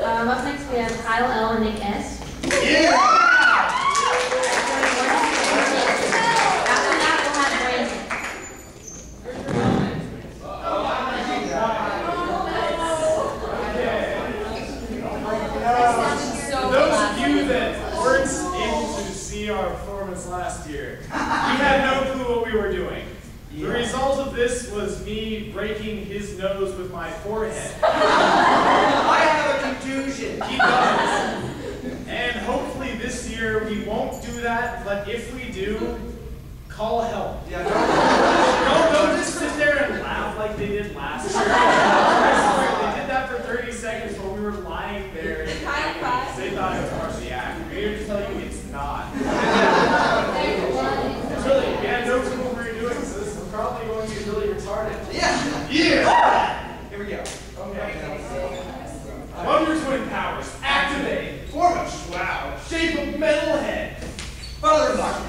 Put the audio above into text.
Up next we have Kyle L. and Nick S. Yeah! After that we'll have Brandon. For those of you that weren't able to see our performance last year, we had no clue what we were doing. The result of this was me breaking his nose with my forehead. I have a contusion. He does. And hopefully this year we won't do that, but if we do, call help. Yeah, Don't just sit there and laugh like they did last year. I swear, they did that for 30 seconds while we were lying there. And they thought it was part of the act. We're here to tell you it's not. It's really, we had no clue what we were doing, so this is probably going to be really retarded. Yeah. Yeah! Here we go. Okay. Wonder Twin powers, activate. Form a wow. Shape of metalhead. Father Buck.